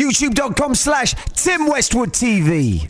YouTube.com/Tim Westwood TV.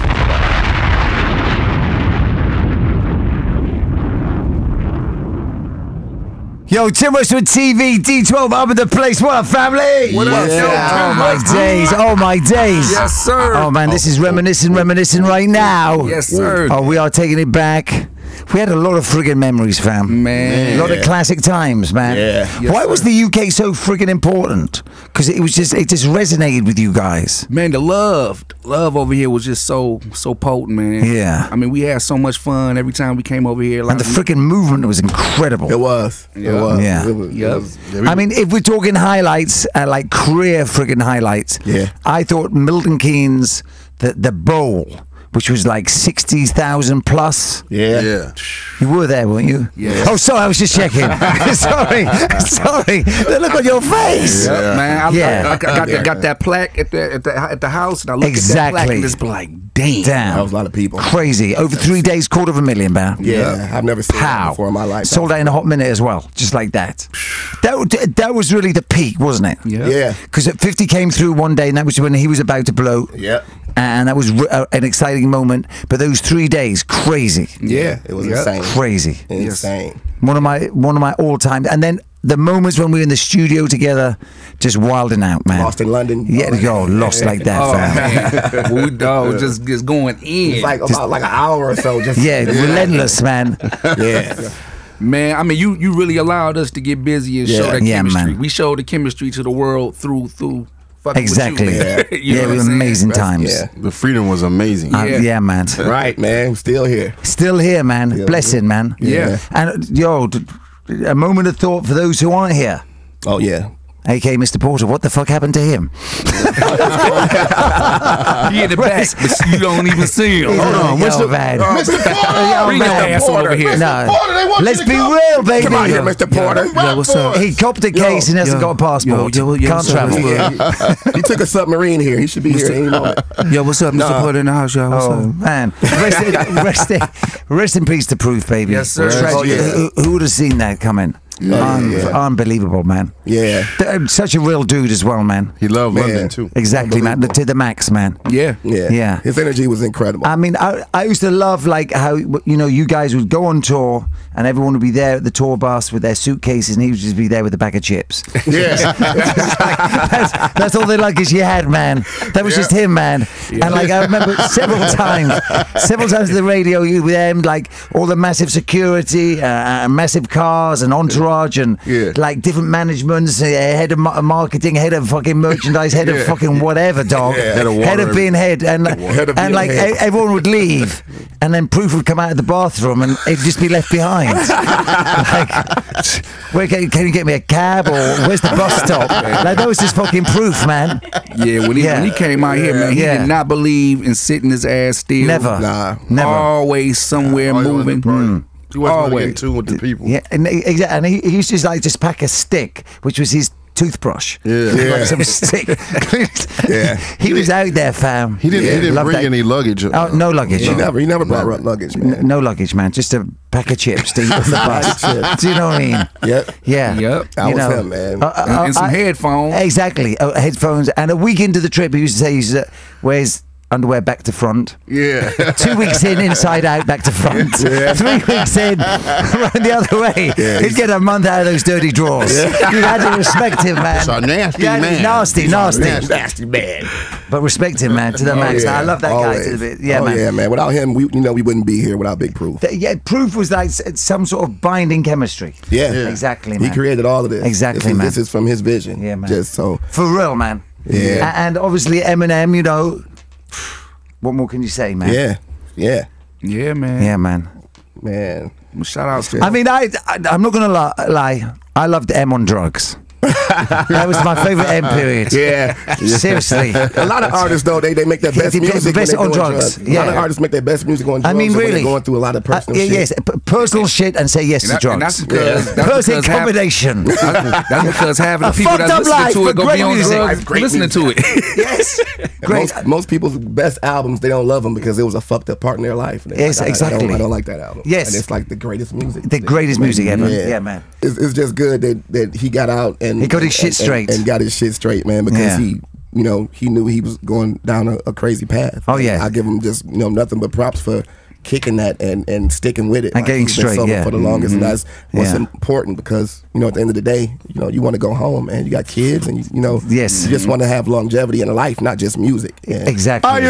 Yo, Tim Westwood TV, D12 up in the place. What up, family? What up, Oh, my days. Oh, my days. Yes, sir. Oh, man, this is reminiscing right now. Yes, sir. Oh, we are taking it back. We had a lot of friggin' memories, fam. Man. A lot of classic times, man. Yeah. Yes, Why was the UK so friggin' important? Because it just resonated with you guys. Man, the love over here was just so potent, man. Yeah. I mean, we had so much fun every time we came over here. And the friggin' movement was incredible. It was. It was. Yeah. It was, Yep. I mean, if we're talking highlights, like career friggin' highlights, Yeah. I thought Milton Keynes, the bowl, which was like 60,000 plus. Yeah. You were there, weren't you? Yeah. Oh, sorry, I was just checking. sorry. The look on your face. Yep, man. I Yeah. got that plaque at the house, and I looked at that plaque Exactly. and just be like, damn. Damn. That was a lot of people. Crazy. Over 3 days, 250,000, man. Yeah. I've never seen that Pow. before in my life. Sold out in a hot minute as well, just like that. That was really the peak, wasn't it? Yeah. Yeah. Because 50 came through one day, and that was when he was about to blow. Yep. And that was an exciting moment. But those 3 days, crazy. Yeah. It was Yep. insane. Crazy. Insane. One of my all-time. And then the moments when we were in the studio together, just wilding out, man. Lost in London. Yeah, yo, lost like that, Oh, fam. man. We dog just going in. It's like about like an hour or so. Just Yeah, relentless, man. Yeah. Man, I mean, you really allowed us to get busy and show that Yeah, chemistry. man. We showed the chemistry to the world through fucking Exactly. with you. Yeah, You know it what was I'm saying? amazing times. Yeah. The freedom was amazing. Yeah, man. Right, man. I'm still here. Still here, man. Blessing, man. Yeah. And yo, a moment of thought for those who aren't here. Oh yeah. AK Mr. Porter, what the fuck happened to him? He in the back, but you don't even see him. Hold on, Mr. Man. Mr. Porter! Bring your ass over here. No. Porter, they want Let's you to be come. real, baby. Come on here, Mr. Porter. Yeah, what's up? He copped a case and hasn't got a passport. Can't travel. He took a submarine here. He should be here any moment. Yo, what's up, Mr. Porter in the house, y'all? What's Oh up? man, rest in peace to Proof, baby. Yes, sir. Tragic. Oh, yeah. Who would have seen that coming? Unbelievable, man. Yeah. Such a real dude as well, man. He loved Man. London too. Exactly, man. To the max, man. Yeah. Yeah. Yeah. His energy was incredible. I mean, I used to love like how you guys would go on tour and everyone would be there at the tour bus with their suitcases and he would just be there with a bag of chips. Yeah. That's all the luggage you had, man. That was just him, man. And like I remember several times on the radio, you with them, like all the massive security, massive cars and entourage and like different managements, head of marketing, head of fucking merchandise, head of fucking whatever, dog. Yeah. Head of being head, and Head of and being like head. everyone would leave, and then Proof would come out of the bathroom, and it'd just be left behind. Like, where can you get me a cab, or where's the bus stop? Like that was just fucking Proof, man. Yeah, when he came out here, man, he did not believe in sitting his ass still. Never. Nah. Never. Always somewhere moving. He wasn't Always. getting tune with the people. Yeah, and he used to just pack a stick, which was his toothbrush. Yeah. Like some stick. Yeah. He was out there, fam. He didn't Loved bring that. any luggage. Oh, no luggage. He never brought luggage, man. No luggage, man. Just a pack of chips to eat on the bus. Do you know what I mean? Yep. Yeah. Yep. That was him, man. And some headphones. Exactly. Headphones. And a week into the trip, he used to say, he used to wear his underwear back to front. Yeah. 2 weeks in, inside out, back to front. 3 weeks in, run the other way. He'd get a month out of those dirty drawers. You had to respect him, man. He's a nasty Yeah, man. Nasty. Nasty man. But respect him, man, to the max. yeah. I love that guy to the bit. Yeah, man. Yeah, man. Without him, we wouldn't be here without Big Proof. Yeah, Proof was like some sort of binding chemistry. Yeah. Exactly, man. He created all of this. Exactly, man. This is from his vision. Yeah, man. Just so. For real, man. Yeah. And obviously Eminem, you know. What more can you say, man? Yeah. Yeah. Yeah, man. Yeah, man. Man. Shout out to I mean, I'm not going to lie. I loved M on drugs. That was my favorite M period. Yeah. Seriously. A lot of artists though they make their best He did music best when they're on doing drugs. drugs. A lot of Yeah. artists make their best music on drugs. I mean, when really. they're going through a lot of personal shit. Yes, personal shit and say yes to and drugs. that's because Perfect combination. That's because having the A people fucked that up listen life, to it but go great be on music. drugs Great listening to it. Yes. And Great. most people's best albums, they don't love them because it was a fucked up part in their life. And they're Yes, like, exactly. I don't like that album. Yes. And it's like the greatest music. The greatest music ever. Yeah, man. It's just good that he got out and He got his shit straight. and got his shit straight, man. Because Yeah. he you know, he knew he was going down a crazy path. Oh, yeah. I give him just, you know, nothing but props for kicking that and sticking with it. And getting he's been straight, sober yeah. for the longest, and that's what's Yeah. important, because, you know, at the end of the day, you know, you want to go home, and you got kids, and you know, Yes. you just want to have longevity in a life, not just music. And Exactly. I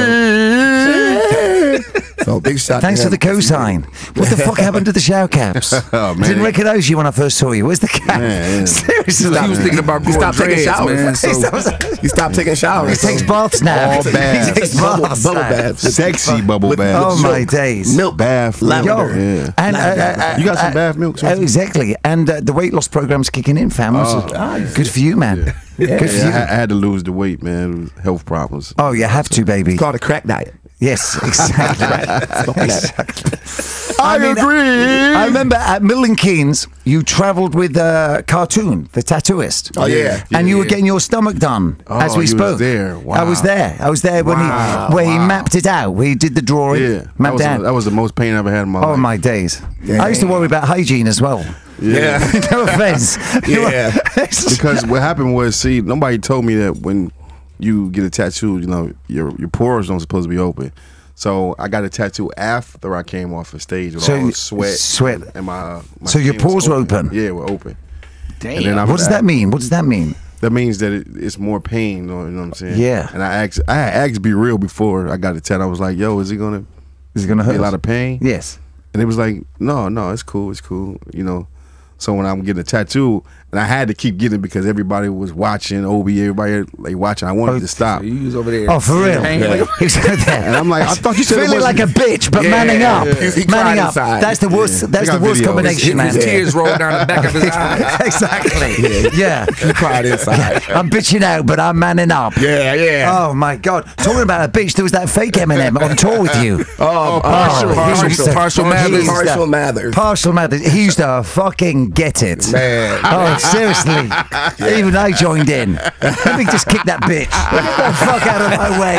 agree. so big shout. Thanks to for the him. cosign. What the fuck happened to the shower caps? Oh, I man. didn't recognize you when I first saw you. Where's the cap? Man. Seriously. He was thinking about He growing stopped taking dreads, showers. man. So He stopped taking showers. He takes baths now. All baths. He takes Bubble baths bubble now. baths. Sexy bubble with- bath. Oh my days. Milk bath. Yo, lavender. Yeah. and You got some bath milk, Spencer? exactly, and the weight loss program's kicking in, fam. Good for you, man. Good for Yeah, you. I had to lose the weight, man. Health problems. Oh, you have to, baby. It's called a crack diet. Yes, exactly. I agree. I remember at Milton Keynes, you travelled with Cartoon, the tattooist. Oh, yeah. And you were getting your stomach done as we you was spoke. there. I was Wow. there. I was there when he mapped it out. Where he did the drawing. Yeah, Mapped that out. was the most pain I ever had in my Oh life. my days! I used to worry about hygiene as well. Yeah. No offense. Yeah. Because what happened was, see, nobody told me that when you get a tattoo, you know, your pores don't supposed to be open. So I got a tattoo after I came off the stage with So all you- the sweat, sweat. and my So your skin was pores were open? Yeah, were open. damn. And then What does that mean? What does that mean? That means that it's more pain. You know what I'm saying? Yeah. And I had asked Be Real before I got a tattoo. I was like, "Yo, is it gonna Is it going to be hurt? a lot of pain?" Yes. And it was like, no, it's cool. You know. So when I'm getting a tattoo, and I had to keep getting it because everybody was watching, everybody like watching. I wanted to stop. You was over there. Oh, for real? Hanging like- He was there. And I'm like, I thought you said it feeling like wasn't- a bitch, but Yeah, manning up. yeah. He cried Manning up. inside. That's the worst. That's I the got worst videos. combination, man. His tears rolled down the back of his eyes. Exactly. Yeah. He cried inside. I'm bitching out, but I'm manning up. Yeah, yeah. Oh my God! Talking about a bitch, there was that fake Eminem on tour with you. Partial Partial Mathers. Partial Mathers. Partial Mathers. He used to fucking get it. Man. Oh, seriously. Even I joined in. Let me just kick that bitch. Get the fuck out of my way.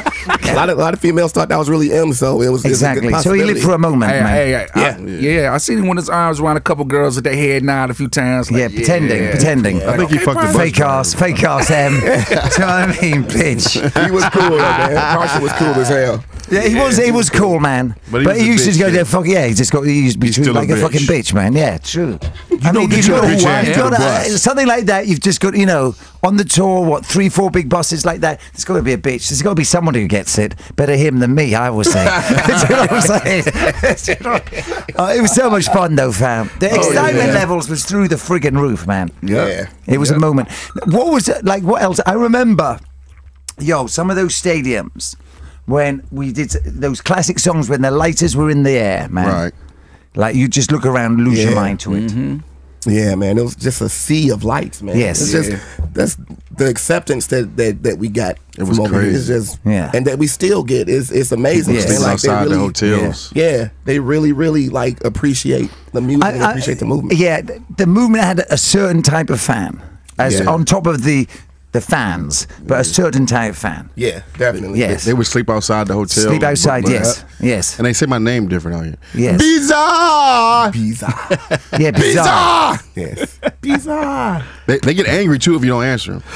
A lot of females thought that was really him, so it was Exactly. So he lived for a moment, Hey, man. yeah, I seen him with his arms around a couple girls with their head nod a few times. Like, Yeah, pretending. I think he fucked the Fake ass M. Do you know what I mean, bitch? He was cool, though, man. Partial was cool as hell. Yeah, he was cool, man. But But he he was used a to go bitch, there, yeah. fuck yeah. He used to be He's still like a a fucking bitch. bitch, man. Yeah, true. I don't mean, get you've your got bitch ass you've to got the bus. something like that. You've just got, you know, on the tour, what 3-4 big buses like that. There's got to be a bitch. There's got to be someone who gets it. Better him than me, I would say. Do you know what I'm saying? It was so much fun though, fam. The excitement levels was through the friggin' roof, man. Yeah. It was a moment. What was it like? What else? I remember, some of those stadiums when we did those classic songs when the lighters were in the air, man. Right. Like you just look around, lose your Yeah. mind to it. Yeah, man. It was just a sea of lights, man. Yes. It's just that's the acceptance that we got. It was from over here. crazy. It's just Yeah. and that we still get. It's amazing. Yes. man. Like, they outside the really- hotels. Yeah, they really like appreciate the music and appreciate the movement. Yeah, the movement had a certain type of fan, as Yeah. on top of the fans, but a certain type of fan. Yeah, definitely. Yes. They would sleep outside the hotel. Sleep outside, But- yes. And they say my name different out here. Yes. Bizarre. Bizarre. Yeah, bizarre. Yes. Bizarre. They get angry too if you don't answer them.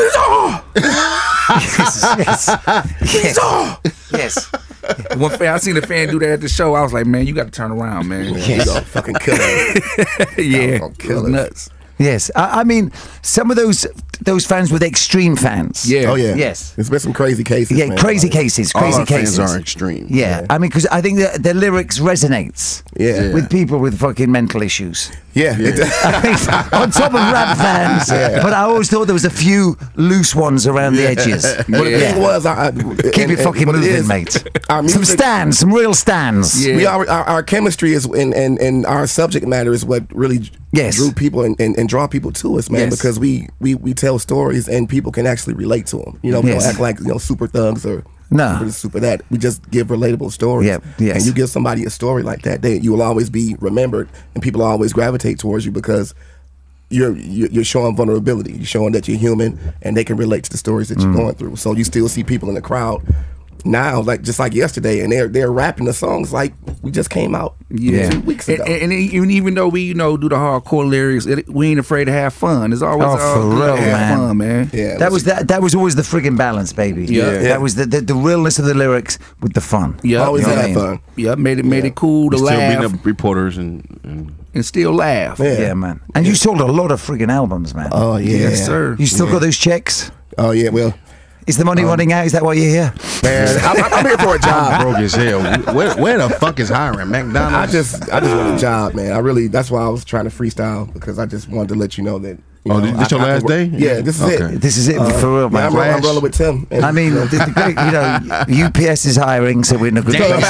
Yes. One fan, I seen a fan do that at the show. I was like, man, you got to turn around, man. You gonna fucking kill him. Yeah, gonna it kill was us. nuts. Yes. I mean, some of those fans were the extreme fans. Yeah. Oh yeah. Yes. There's been some crazy cases. Yeah, man. crazy Like, cases, All crazy our fans cases. are extreme. Yeah, I mean, because I think the lyrics resonates Yeah. with people with fucking mental issues. Yeah. I mean, on top of rap fans, but I always thought there was a few loose ones around the edges. But the thing was, Keep it fucking what it moving, is, mate. Our Some music, stands, some real stands. Yeah. we our chemistry is and our subject matter is what really Yes. drew people and draw people to us, man. Yes. Because we tell stories and people can actually relate to them. You know, we Yes. don't act like super thugs or No. super that. We just give relatable stories. Yep, yes. And you give somebody a story like that, you will always be remembered, and people always gravitate towards you because you're showing vulnerability. You're showing that you're human, and they can relate to the stories that you're going through. So you still see people in the crowd now, like just like yesterday, and they're rapping the songs like we just came out 2 weeks ago. And even though we do the hardcore lyrics, we ain't afraid to have fun. It's always for real, have fun, man. Yeah, That was always the friggin' balance, baby. Yeah. That was the realness of the lyrics with the fun. Yeah, always You know what I have mean? fun. Yeah, made it cool to Still beating laugh up reporters and and still laugh. Yeah, man. And you sold a lot of friggin' albums, man. Oh yeah, Yes, sir. You still got those checks? Oh yeah, well, Is the money running out? Is that why you're here? man, I'm here for a job. broke as hell. Where the fuck is hiring? I McDonald's? just want a job, man. That's why I was trying to freestyle, because I just wanted to let you know that. You Oh, know, this your I last day? Yeah, this is Okay. it. This is it for real, Yeah, man. I'm rolling with Tim. And, I mean, the great, UPS is hiring, so we're in a good place.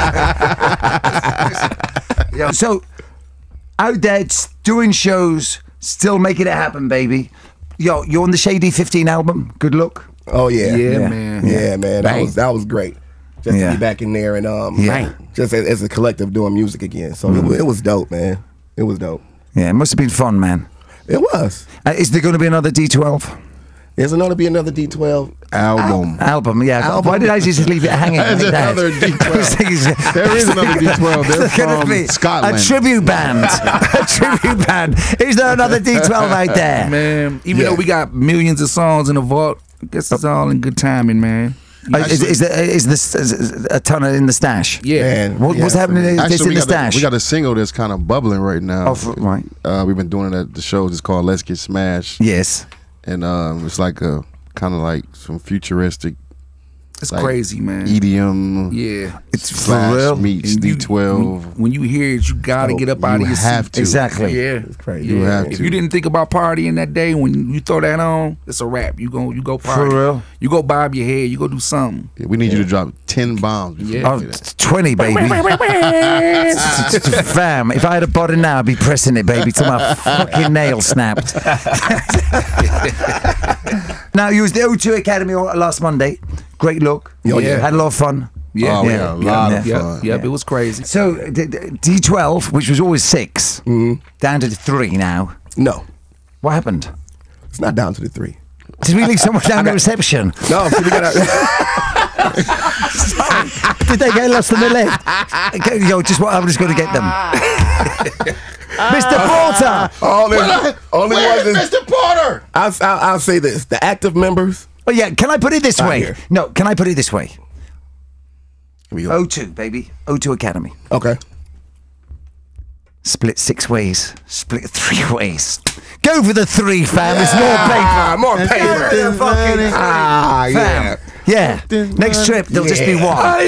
Yeah, so, out there doing shows, still making it happen, baby. Yo, you're on the Shady 15 album. Good luck. oh yeah, Yeah, man. yeah, man. That was great. Just Yeah. to be back in there and Yeah. just as a collective doing music again. So it was dope, man. It was dope. Yeah, it must have been fun, man. It was. Is there going to be another D12 There's going to be another D12 album. album? Yeah. Why did I just leave it hanging? There's like that? another D12. I was thinking- There is another D12. They're There's gonna from be Scotland. A tribute band. A tribute band. Is there another D12 out there? Man, even Yeah. though we got millions of songs in the vault, I guess it's all in good timing, man. Is a ton in the stash? Yeah. Man, What's yeah, happening? Is this in the stash? we got a single that's kind of bubbling right now. Oh, right. We've been doing it at the shows. It's called Let's Get Smashed. Yes. And it's like a kind of like some futuristic It's like crazy, man. EDM. Yeah. It's for Flash real. meets And you- D12. When you hear it, you gotta get up out of You your have seat. to. Exactly. Yeah, It's crazy. Yeah. You have If to. you didn't think about partying that day, when you throw that on, it's a wrap. You go party. real? You go bob your head. You go do something. Yeah, we need you to drop 10 bombs. before Yeah. you Oh, do that. 20, baby. Fam, if I had a button now, I'd be pressing it, baby, till my fucking nail snapped. Now, you was the O2 Academy last Monday. Great look. Oh, yeah. Had a lot of fun. Yeah. Oh, we had a lot of yeah. fun. Yep, it was crazy. So, D12, which was always 6, down to 3 now. No, What happened? it's not down to the 3. Did we leave someone down the reception? No, so we got Did they get lost in the lift? Yo, I'm just going to get them. Mr. Porter! only ones is, Mr. Porter! I'll say this: the active members. Oh, yeah, can I put it this Not way? here. No, can I put it this way? Here we go. O2, baby. O2 Academy. Okay. Split 6 ways. Split 3 ways. Go for the 3, fam. It's more paper. More paper. Yeah, fucking yeah. fam. Yeah. Next trip, there'll just be one. I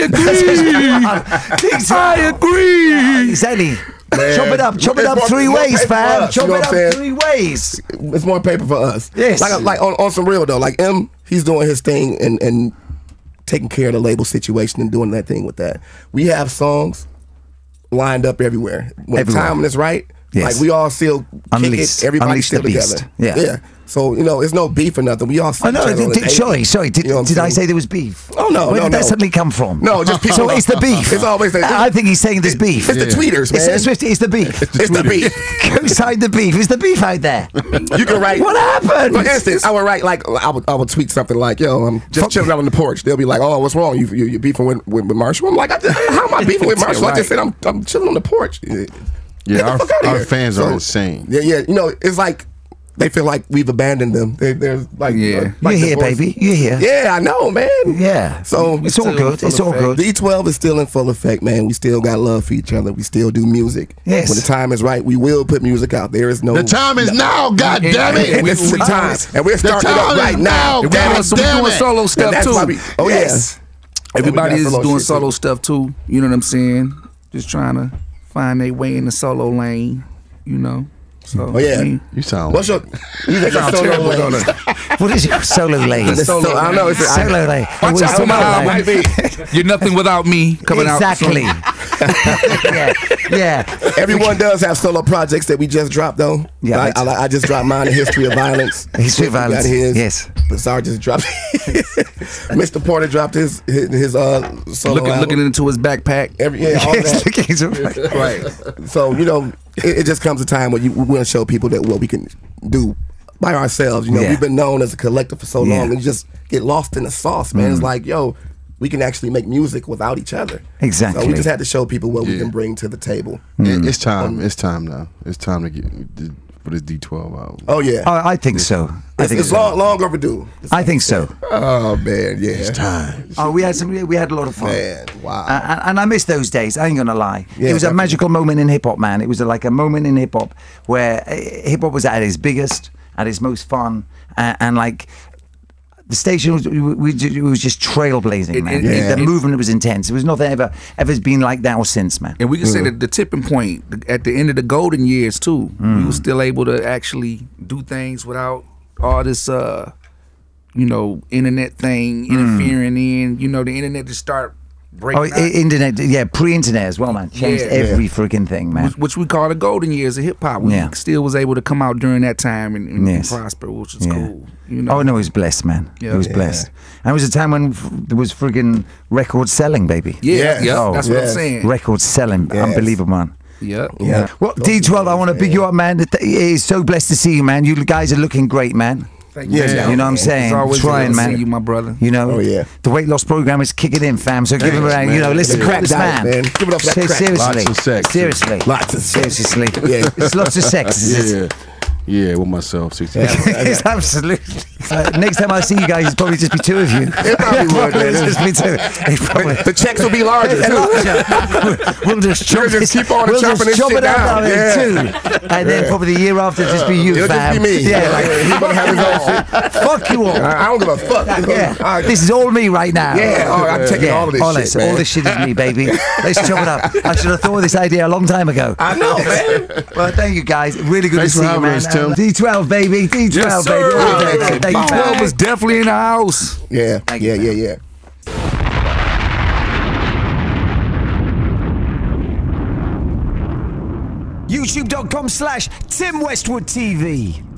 agree. Exactly. Chop it up. Chop it It's up more- 3 more ways, paper for fam. us, Chop you know it what up I'm 3 ways. It's more paper for us. Yes. Like on some real though. Like he's doing his thing and taking care of the label situation and doing that thing with that. We have songs lined up everywhere. When Everywhere. the time is right, Yes. like we all still Unleash- kick it. Everybody's unleash still the beast. together. Yeah. Yeah. So, it's no beef or nothing. We all see Oh, no, each other on the daily. sorry. Did, You know what I'm did I saying? say there was beef? Oh, no, Where no, did that no. suddenly come from? No, just people. So it's the beef. It's always the I think he's saying there's beef. It's the tweeters, man. It's the beef. It's the beef. Go side the beef. Is the beef out there? You can write. What happened? For instance, I would write like I would tweet something like, "Yo, I'm just chilling out on the porch." They'll be like, "Oh, what's wrong? You beefing with Marshall?" I'm like, "How am I beefing with Marshall? I just said I'm chilling on the porch." Yeah, Get the fuck outta our here. fans So, are insane. Yeah. It's like they feel like we've abandoned them. They're like, Yeah. like You're here, divorced. baby. You're here. Yeah, I know, man. Yeah. So It's all good. It's all good. D12 is still in full effect, man. We still got love for each other. We still do music. Yes. When the time is right, we will put music out. There is no. The time is now, God damn it! And this is the time. And we're starting it time up is right now. now, Damn God it. So we damn doing it. solo And stuff that's too. why we. Oh Yes. Everybody And we is got doing shit, solo too. stuff too. You know what I'm saying? Just trying to find their way in the solo lane. You know. So Oh yeah. I mean, You sound. What's your? You got sound solo terrible, lane. don't it? What is your solo lane? The solo- I don't know. It's Solo lane. Watch What's out the for my solo album. lane? Might be. You're nothing without me coming Exactly. out. Yeah. Everyone does have solo projects that we just dropped though. Yeah, I just dropped mine, A History of Violence. History of We got Violence. his. Yes. Bizarre just dropped. Mr. Porter dropped his solo Looking album. into his backpack. All Yes, that. look, he's all right. Right. So, it just comes a time where we want to show people that what we can do by ourselves. Yeah. We've been known as a collective for so Yeah. long and you just get lost in the sauce, man. It's like, yo, we can actually make music without each other. Exactly. So we just had to show people what we can bring to the table. It's time. It's time now. It's time to get for this D12 album. Oh yeah. I think so. I think It's so. long overdue. I think so. Oh man, yeah. It's time. Oh, we had a lot of fun. Man, wow. And I miss those days. I ain't gonna lie. Yeah, it was a definitely. magical moment in hip hop, man. It was like a moment in hip hop where hip hop was at its biggest, at its most fun, and like. The station was just trailblazing, man. Yeah. The movement was intense. It was nothing ever's been like that or since, man. And we can say that the tipping point at the end of the golden years too, we were still able to actually do things without all this, internet thing interfering in. The internet just start breaking. Internet, pre-internet as well, man. Changed every freaking thing, man. Which we call the golden years of hip hop. We still was able to come out during that time and prosper, which is cool. Oh no, he was blessed, man. Yeah. He was blessed. And it was a time when there was friggin' record selling, baby. Yeah, Oh, that's what I'm saying. Record selling, unbelievable, man. Yeah. Well, D12, I want to big you up, man. It is so blessed to see you, man. You guys are looking great, man. Thank you. Yeah. You know what I'm saying? It's always Trying, good to man. see you, my brother. Oh, yeah. The weight loss program is kicking in, fam. So give him a round. man. Listen, Yeah. crack this Crack man. diet, man. Give it up for that crack. Seriously. Lots of sex. Seriously. Lots of sex. Seriously. Yeah. It's lots of sex. Yeah. Yeah, with myself. 16. It's absolutely. Next time I see you guys, it'll probably just be two of you. It probably would, man. It'll just be two. It's probably- The checks will be larger too. We'll just chop You'll just it- keep on we'll chopping just this chop shit it up down. down in two. And then probably the year after, just be you, It'll fam. just be me. Yeah, like, He gonna have his own shit. fuck you all. I don't give a fuck. Yeah. This is all me right now. I'm taking all of this all shit, this, man. all this shit is me, baby. Let's chop it up. I should have thought of this idea a long time ago. I know, man. Well, thank you guys. Really good Thanks to for see you, having man. us, Tim. D12, baby. D12, Yes, baby. sir. All day. Thank you, D12 man. was definitely in the house. Yeah, Thank you, yeah. YouTube.com/Tim Westwood TV.